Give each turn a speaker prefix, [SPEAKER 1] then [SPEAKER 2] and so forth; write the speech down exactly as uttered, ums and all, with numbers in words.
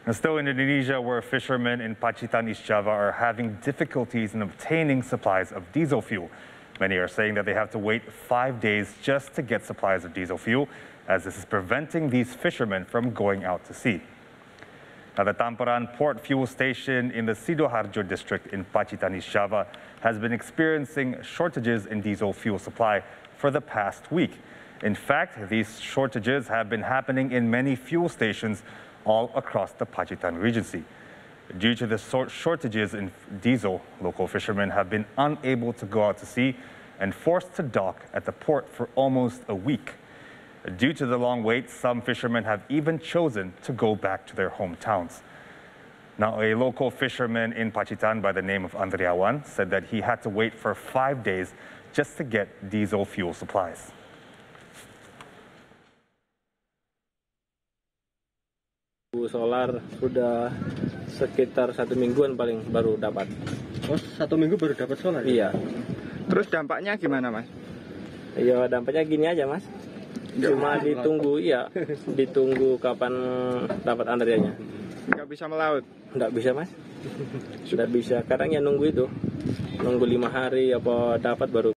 [SPEAKER 1] And still in Indonesia, where fishermen in Pacitan, East Java are having difficulties in obtaining supplies of diesel fuel. Many are saying that they have to wait five days just to get supplies of diesel fuel, as this is preventing these fishermen from going out to sea. Now, the Tamparan Port Fuel Station in the Sidoarjo district in Pacitan, East Java has been experiencing shortages in diesel fuel supply for the past week. In fact, these shortages have been happening in many fuel stations all across the Pacitan Regency. Due to the shortages in diesel, local fishermen have been unable to go out to sea and forced to dock at the port for almost a week. Due to the long wait, some fishermen have even chosen to go back to their hometowns. Now, a local fisherman in Pacitan by the name of Andriawan said that he had to wait for five days just to get diesel fuel supplies.
[SPEAKER 2] Solar sudah sekitar satu mingguan paling baru dapat.
[SPEAKER 3] Oh, satu minggu baru dapat solar?
[SPEAKER 2] Iya.
[SPEAKER 3] Terus dampaknya gimana, Mas?
[SPEAKER 2] Iya, dampaknya gini aja, Mas. Cuma ditunggu, iya, ditunggu kapan dapat antriannya.
[SPEAKER 3] Nggak bisa melaut?
[SPEAKER 2] Nggak bisa, Mas. Nggak bisa. Kadang ya nunggu itu, nunggu lima hari apa dapat baru